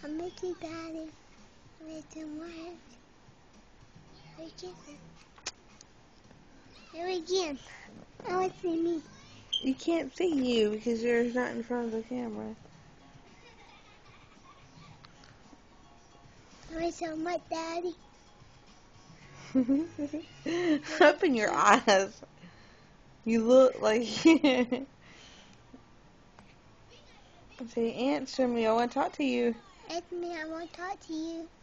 I miss you, Daddy. I miss you more. Here again. I want to see me. You can't see you because you're not in front of the camera. I miss so much, Daddy. Open your eyes. You look like... Say, answer me. I want to talk to you. Answer me. I want to talk to you.